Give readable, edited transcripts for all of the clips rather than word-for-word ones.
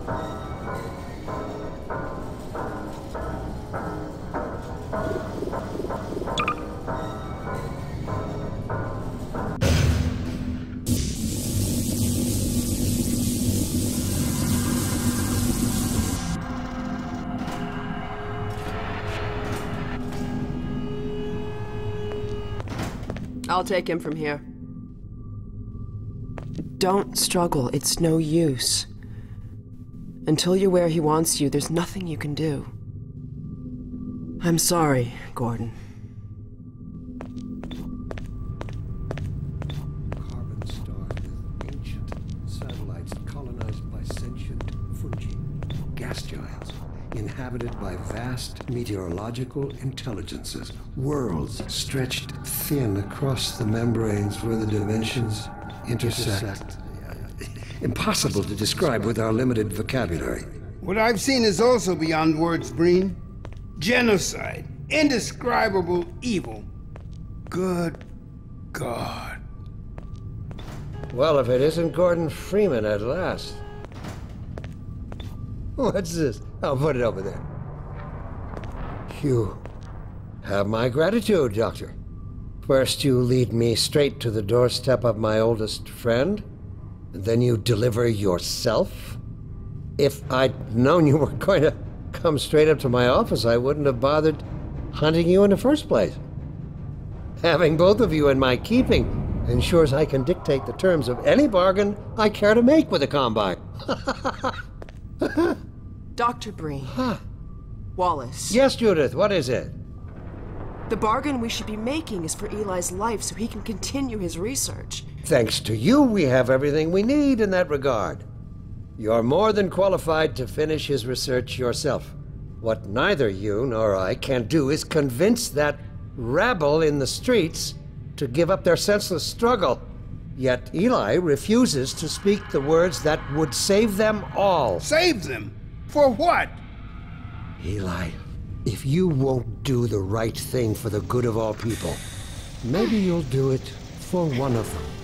I'll take him from here. Don't struggle. It's no use. Until you're where he wants you, there's nothing you can do. I'm sorry, Gordon. Carbon star with ancient satellites colonized by sentient fungi, gas giants, inhabited by vast meteorological intelligences, worlds stretched thin across the membranes where the dimensions intersect. Impossible to describe with our limited vocabulary. What I've seen is also beyond words, Breen. Genocide. Indescribable evil. Good God. Well, if it isn't Gordon Freeman at last. What's this? I'll put it over there. You have my gratitude, Doctor. First you lead me straight to the doorstep of my oldest friend, and then you deliver yourself? If I'd known you were going to come straight up to my office, I wouldn't have bothered hunting you in the first place. Having both of you in my keeping ensures I can dictate the terms of any bargain I care to make with the Combine. Dr. Breen. Huh. Wallace. Yes, Judith, what is it? The bargain we should be making is for Eli's life so he can continue his research. Thanks to you, we have everything we need in that regard. You're more than qualified to finish his research yourself. What neither you nor I can do is convince that rabble in the streets to give up their senseless struggle. Yet Eli refuses to speak the words that would save them all. Save them? For what? Eli, if you won't do the right thing for the good of all people, maybe you'll do it for one of them.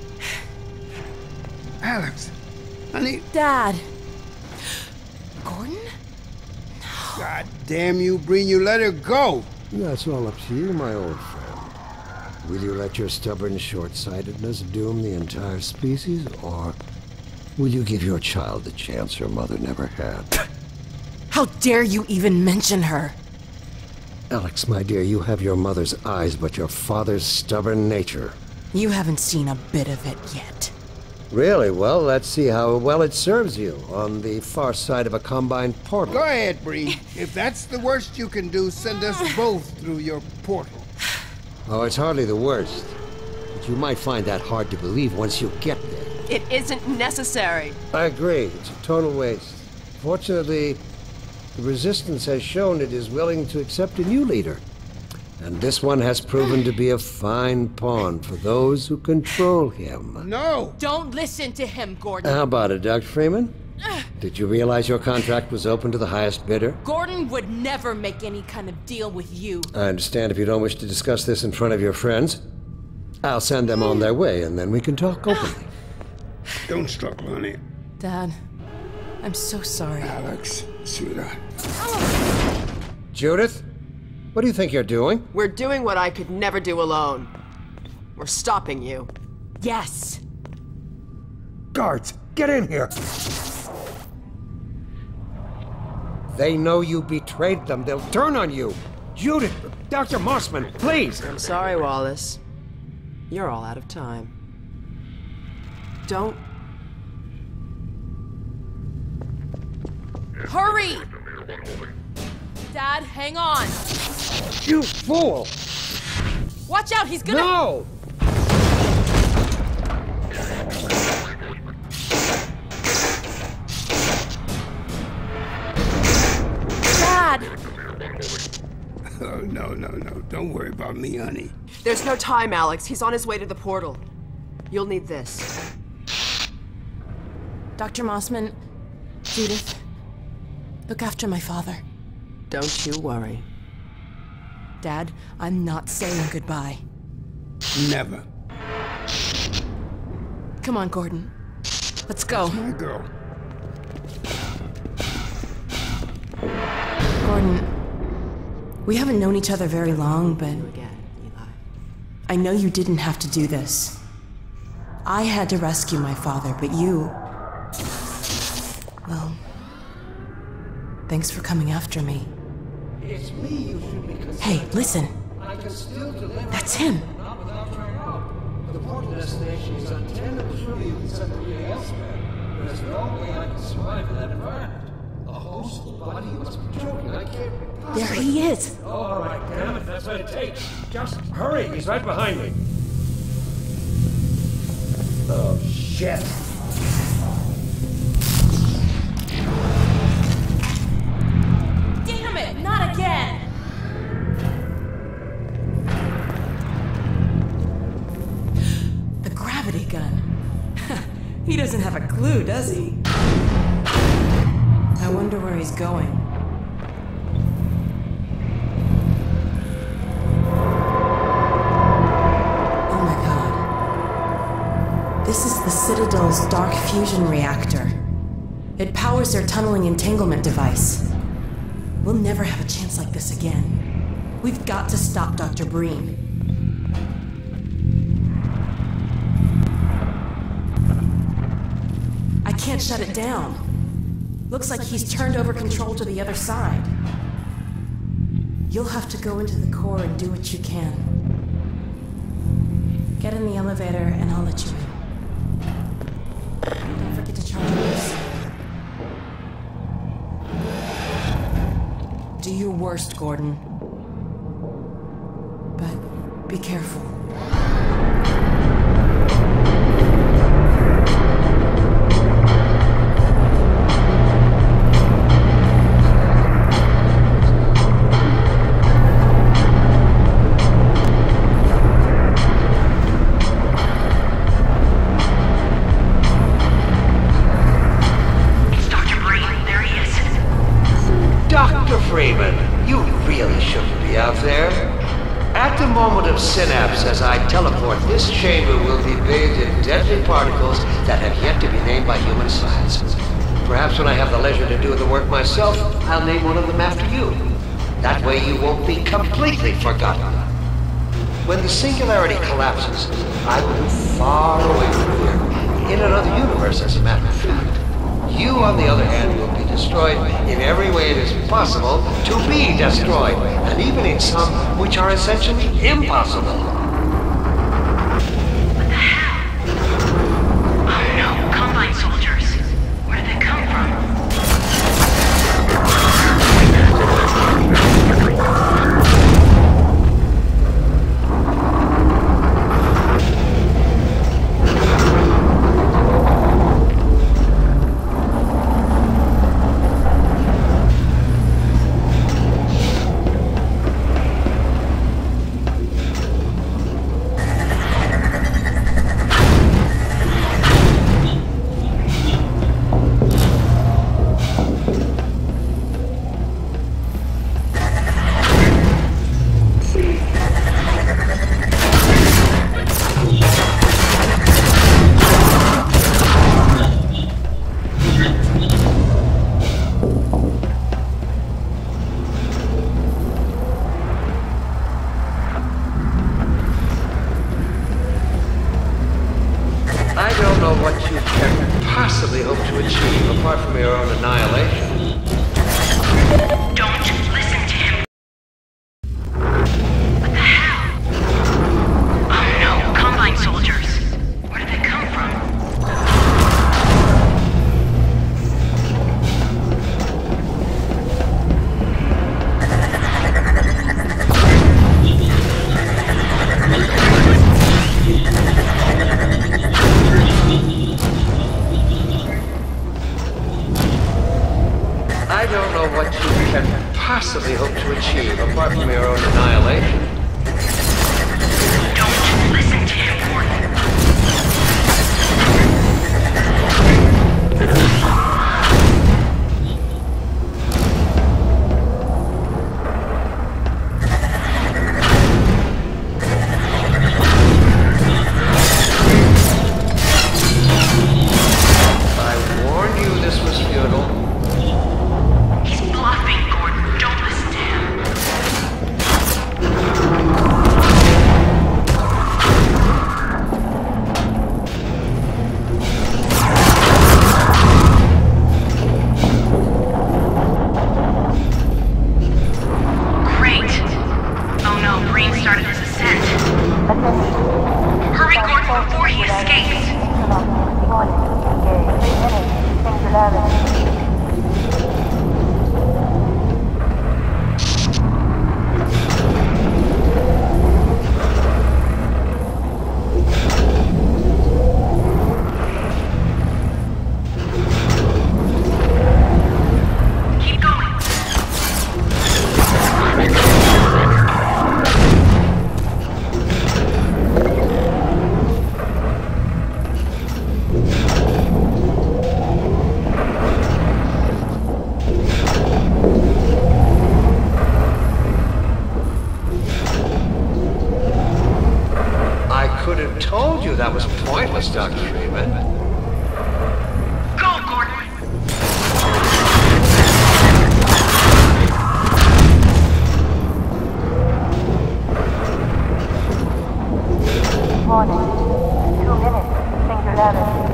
Alex, honey. Dad. Gordon? God damn you, Breen, you let her go. That's all up to you, my old friend. Will you let your stubborn short-sightedness doom the entire species, or will you give your child the chance her mother never had? How dare you even mention her? Alex, my dear, you have your mother's eyes, but your father's stubborn nature. You haven't seen a bit of it yet. Really? Well, let's see how well it serves you on the far side of a Combine portal. Go ahead, Breen. If that's the worst you can do, send us both through your portal. Oh, it's hardly the worst. But you might find that hard to believe once you get there. It isn't necessary. I agree. It's a total waste. Fortunately, the Resistance has shown it is willing to accept a new leader. And this one has proven to be a fine pawn for those who control him. No! Don't listen to him, Gordon. How about it, Dr. Freeman? Did you realize your contract was open to the highest bidder? Gordon would never make any kind of deal with you. I understand if you don't wish to discuss this in front of your friends. I'll send them on their way, and then we can talk openly. Don't struggle, honey. Dad, I'm so sorry. Alex, sweetheart. Judith, what do you think you're doing? We're doing what I could never do alone. We're stopping you. Yes. Guards, get in here! They know you betrayed them. They'll turn on you. Judith, Dr. Mossman, please! I'm sorry, Wallace. You're all out of time. Don't... Hurry! Dad, hang on. You fool! Watch out, he's gonna... No! Dad! Oh, no. Don't worry about me, honey. There's no time, Alex. He's on his way to the portal. You'll need this. Dr. Mossman, Judith, look after my father. Don't you worry. Dad, I'm not saying goodbye. Never. Come on, Gordon. Let's go. My girl. Gordon, we haven't known each other very long, but Again, Eli. I know you didn't have to do this. I had to rescue my father, but you... Well, thanks for coming after me. It's me you should be concerned. Hey, listen. I can still deliver. That's him. Not without your help. The portal destination is on 10 trillion centimeters elsewhere. There's no way I can survive in that environment. A host body must be joking. I can't possibly... There he is. Oh, all right, damn it, that's what it takes. Just hurry, he's right behind me. Oh, shit. Damn it, not again! The gravity gun. He doesn't have a clue, does he? I wonder where he's going. Oh my god. This is the Citadel's dark fusion reactor. It powers their tunneling entanglement device. We'll never have a chance like this again. We've got to stop Dr. Breen. I can't shut it down. Looks like he's turned over control to the other side. You'll have to go into the core and do what you can. Get in the elevator and I'll let you in. Don't forget to charge yours. Do your worst, Gordon. But be careful. Synapse, as I teleport, this chamber will be bathed in deadly particles that have yet to be named by human science. Perhaps when I have the leisure to do the work myself, I'll name one of them after you. That way you won't be completely forgotten. When the singularity collapses, I will be far away from here, in another universe, as a matter of fact. You, on the other hand, will be destroyed in every way it is possible to be destroyed, and even in some which are essentially impossible. What the hell? Oh no, Combine soldiers. Where did they come from? Possibly hope to achieve, apart from your own annihilation. Don't listen to him, Gordon. I warned you this was futile. He's bluffing, Gordon. Don't That was pointless, Dr. Freeman. Go, Gordon! Warning. 2 minutes. Singularity.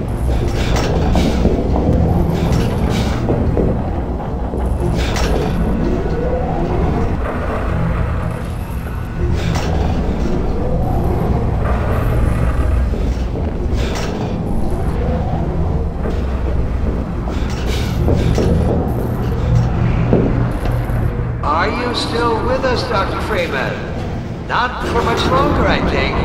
Are you still with us, Dr. Freeman? Not for much longer, I think.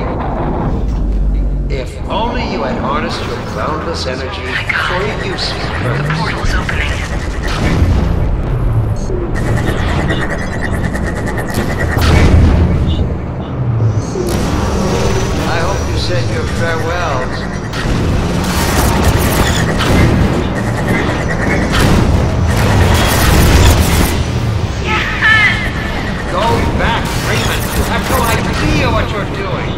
If only you had harnessed your boundless energy for a useful purpose. The portal's opening. I hope you said your farewells. Go back, Freeman. You have no idea what you're doing.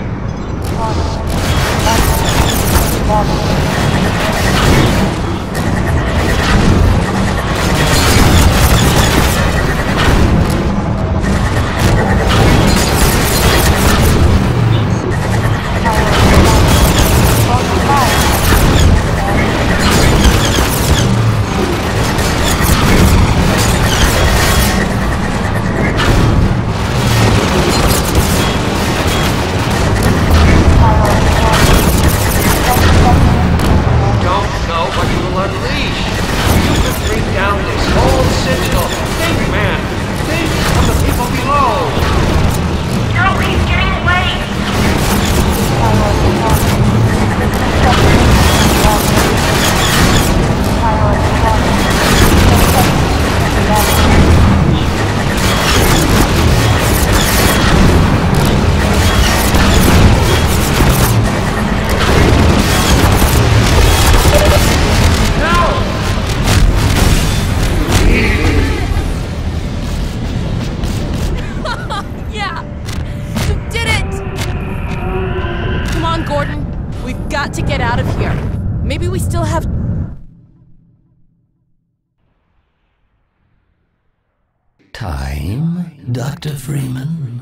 Time, Dr. Freeman?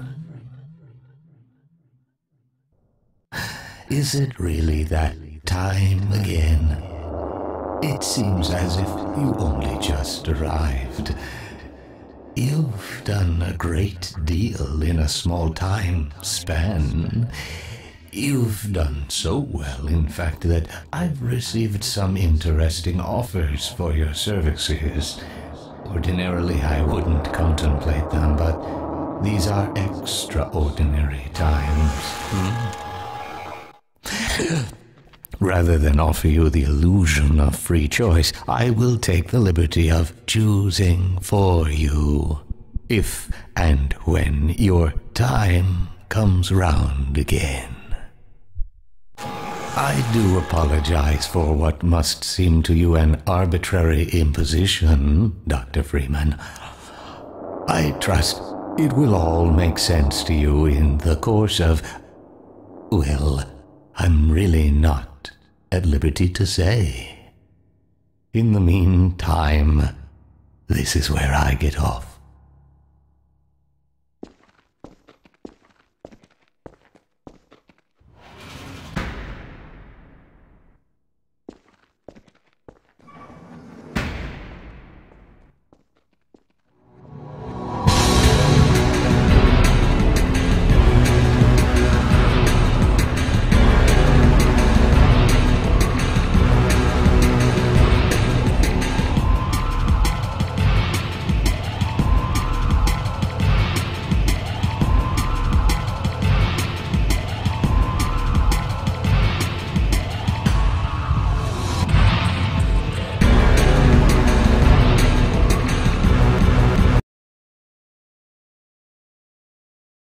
Is it really that time again? It seems as if you only just arrived. You've done a great deal in a small time span. You've done so well, in fact, that I've received some interesting offers for your services. Ordinarily, I wouldn't contemplate them, but these are extraordinary times. Rather than offer you the illusion of free choice, I will take the liberty of choosing for you, if and when your time comes round again. I do apologize for what must seem to you an arbitrary imposition, Dr. Freeman. I trust it will all make sense to you in the course of... well, I'm really not at liberty to say. In the meantime, this is where I get off.